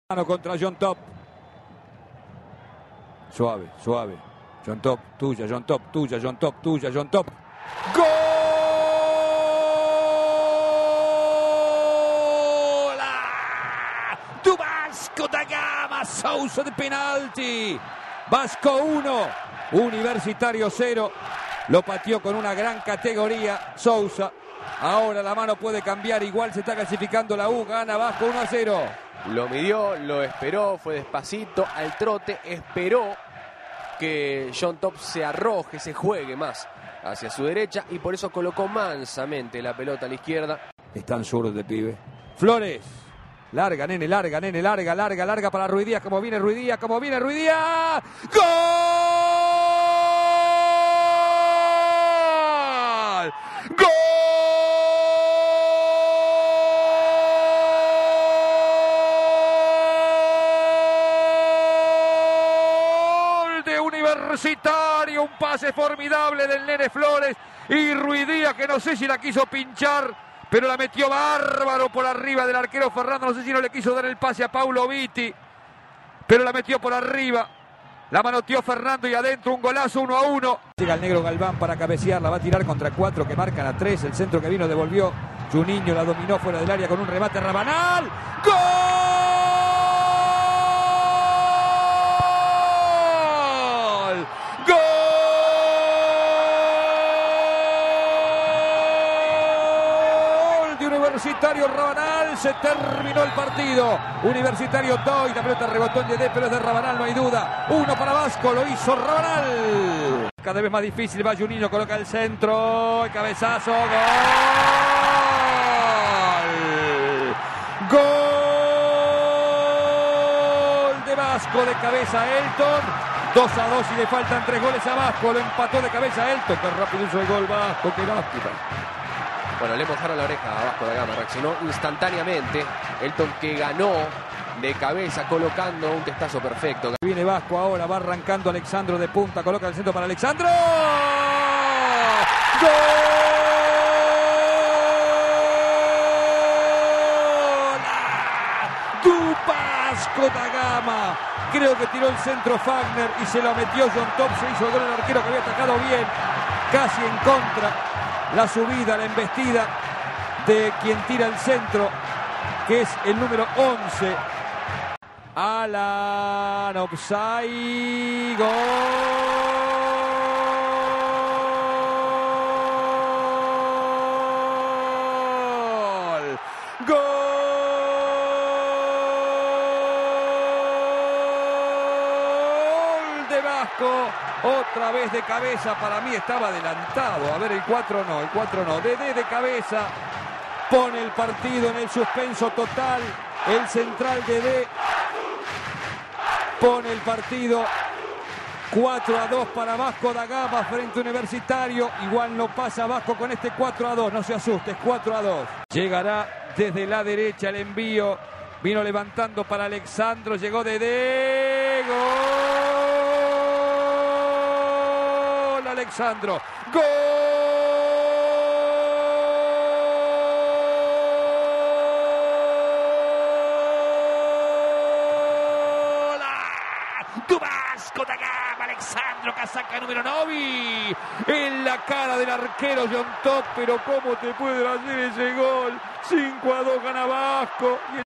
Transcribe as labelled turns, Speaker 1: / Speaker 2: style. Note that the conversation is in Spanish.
Speaker 1: Contra John Top. Suave, suave. John Top, tuya, John Top, tuya, John Top, tuya, John Top. ¡Gol! Do Vasco da Gama, Sousa de penalti. Vasco 1, Universitario 0. Lo pateó con una gran categoría Sousa. Ahora la mano puede cambiar, igual se está clasificando la U, gana Vasco 1-0.
Speaker 2: Lo midió, lo esperó, fue despacito al trote, esperó que John Top se arroje, se juegue más hacia su derecha y por eso colocó mansamente la pelota a la izquierda.
Speaker 1: Están zurdos de pibe. Flores. Larga, nene, larga, nene, larga, larga, larga para Ruidíaz. Como viene Ruidíaz, como viene Ruidíaz. ¡Gol! ¡Gol! Universitario, un pase formidable del nene Flores y Ruidíaz, que no sé si la quiso pinchar, pero la metió bárbaro por arriba del arquero Fernando. No sé si no le quiso dar el pase a Paulo Vitti, pero la metió por arriba, la manoteó Fernando y adentro un golazo 1-1. Llega el negro Galván para cabecear, la va a tirar contra 4 que marcan a 3, el centro que vino devolvió Juninho, la dominó fuera del área con un remate Rabanal. ¡Gol! Universitario Rabanal, se terminó el partido. Universitario 2 y la pelota rebotó en Dedé, pero es de Rabanal, no hay duda. 1 para Vasco, lo hizo Rabanal. Cada vez más difícil, va Juninho, coloca el centro, el cabezazo, gol. Gol de Vasco de cabeza Elton. 2-2 y le faltan 3 goles a Vasco, lo empató de cabeza Elton. Qué rápido hizo el gol Vasco, qué lástima.
Speaker 2: Bueno, le mojaron la oreja a Vasco da Gama, reaccionó instantáneamente. Elton que ganó de cabeza colocando un testazo perfecto.
Speaker 1: Viene Vasco ahora, va arrancando Alexandro de punta, coloca el centro para Alexandro. ¡Gol! ¡Du Vasco da Gama! Creo que tiró el centro Fagner y se lo metió John Top, se hizo el gol el arquero que había atacado bien, casi en contra. La subida, la embestida de quien tira el centro, que es el número 11. Alan, offside, gol. Gol de Vasco. Otra vez de cabeza, para mí estaba adelantado. A ver, el 4 no, el 4 no. Dedé de cabeza pone el partido en el suspenso total. El central Dedé pone el partido 4-2 para Vasco da Gama frente a Universitario. Igual no pasa Vasco con este 4-2, no se asuste, es 4-2. Llegará desde la derecha el envío. Vino levantando para Alexandro, llegó Dedé, gol. Alexandro, gol. Du Vasco da Gama, Alexandro, casaca número 9. En la cara del arquero John Top, pero cómo te puede hacer ese gol. 5-2 gana Vasco.